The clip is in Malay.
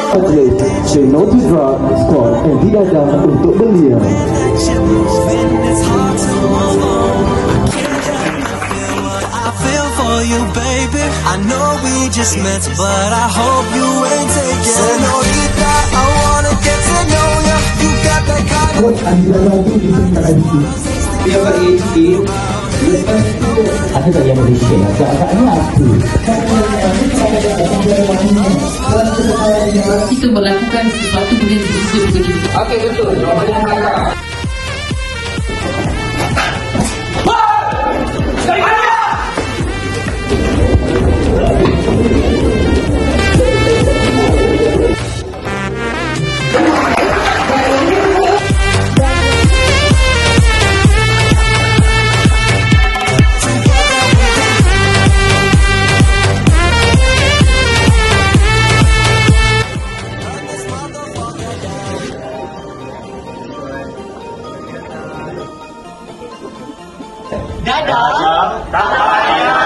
Atlet, say no to drug, SKUAD Antidadah Untuk Belia. You, baby, I know we just met, but I hope you ain't taking. Senorita, I wanna get to know ya. You got that kind of. SKUAD Antidadah itu disebutkan dia bagi lepas itu ada tak yang berisik agak-agaknya apa kita melakukan sesuatu benda yang disebut begitu. Okey, betul. Jawapan yang benar. Dari mana? Dadah, tak payah.